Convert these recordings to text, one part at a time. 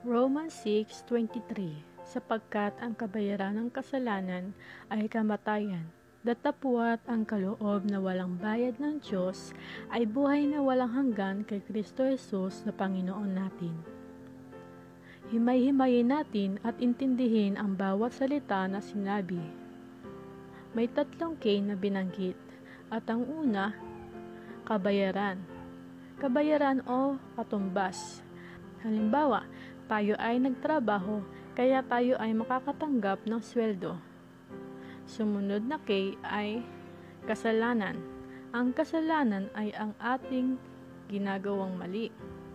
Romans 6:23, sapagkat ang kabayaran ng kasalanan ay kamatayan, datapwat ang kaloob na walang bayad ng Diyos ay buhay na walang hanggan kay Kristo Jesus na Panginoon natin. Himay-himayin natin at intindihin ang bawat salita na sinabi. May 3 K na binanggit, at ang una, kabayaran. Kabayaran o katumbas. Halimbawa, tayo ay nagtrabaho, kaya tayo ay makakatanggap ng sweldo. Sumunod na K ay kasalanan. Ang kasalanan ay ang ating ginagawang mali.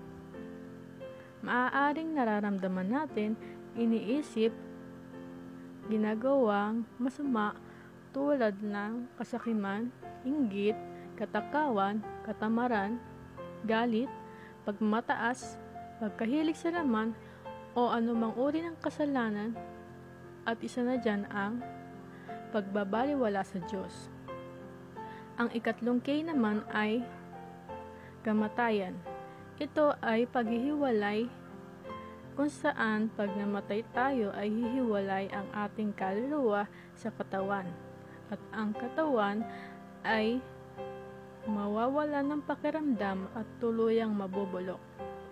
Maaaring nararamdaman natin, iniisip, ginagawang masama tulad ng kasakiman, inggit, katakawan, katamaran, galit, pagmataas, pagkahilig sa laman, o anumang uri ng kasalanan, at isa na dyan ang pagbabaliwala sa Diyos. Ang 3 K naman ay kamatayan. Ito ay paghihiwalay kung saan pag namatay tayo ay hihiwalay ang ating kaluluwa sa katawan, at ang katawan ay mawawala ng pakiramdam at tuluyang mabubulok.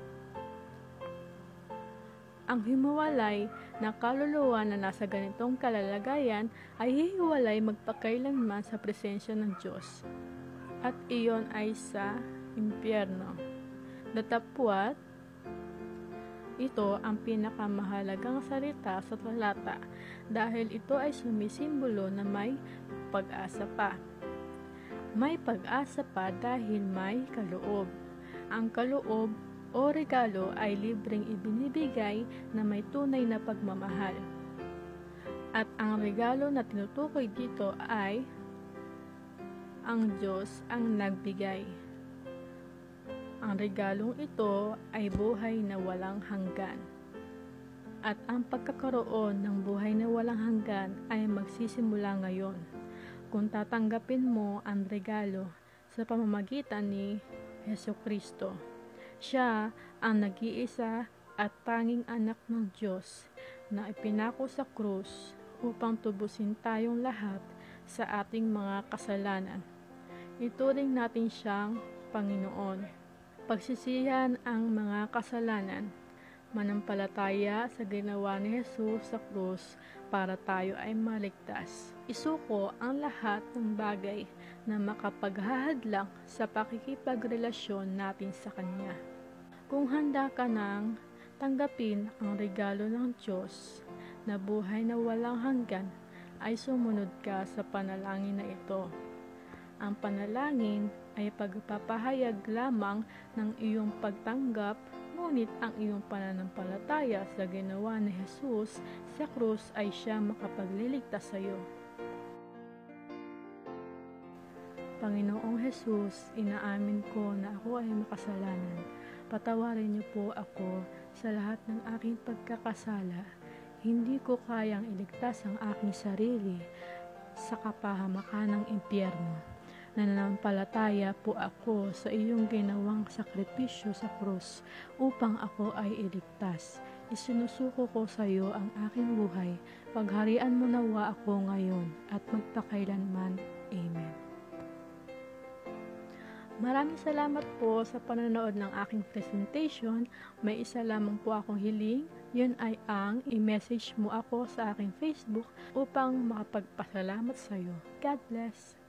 Ang hiwalay na kaluluwa na nasa ganitong kalalagayan ay hihiwalay magpakailanman sa presensya ng Diyos, at iyon ay sa impyerno. Datapwat, ito ang pinakamahalagang salita sa talata dahil ito ay sumisimbolo na may pag-asa pa. May pag-asa pa dahil may kaloob. Ang kaloob o regalo ay libreng ibinibigay na may tunay na pagmamahal. At ang regalo na tinutukoy dito ay ang Diyos ang nagbigay. Ang regalong ito ay buhay na walang hanggan. At ang pagkakaroon ng buhay na walang hanggan ay magsisimula ngayon kung tatanggapin mo ang regalo sa pamamagitan ni Jesucristo. Siya ang nag-iisa at tanging anak ng Diyos na ipinako sa krus upang tubusin tayong lahat sa ating mga kasalanan. Ituring natin siyang Panginoon. Pagsisihan ang mga kasalanan, manampalataya sa ginawa ni Jesus sa krus para tayo ay maligtas. Isuko ang lahat ng bagay na makapaghahadlang sa pakikipagrelasyon natin sa Kanya. Kung handa ka nang tanggapin ang regalo ng Diyos na buhay na walang hanggan, ay sumunod ka sa panalangin na ito. Ang panalangin ay pagpapahayag lamang ng iyong pagtanggap, ngunit ang iyong pananampalataya sa ginawa ni Jesus sa krus ay siya makapagliligtas sa iyo. Panginoong Jesus, inaamin ko na ako ay makasalanan. Patawarin niyo po ako sa lahat ng aking pagkakasala. Hindi ko kayang iligtas ang aking sarili sa kapahamakan ng impyerno. Nananampalataya po ako sa iyong ginawang sakripisyo sa krus upang ako ay iligtas. Isinusuko ko sa iyo ang aking buhay. Pagharian mo nawa ako ngayon at magpakailanman. Amen. Maraming salamat po sa panonood ng aking presentation. May isa lamang po akong hiling. Yun ay ang i-message mo ako sa aking Facebook upang makapagpasalamat sa iyo. God bless!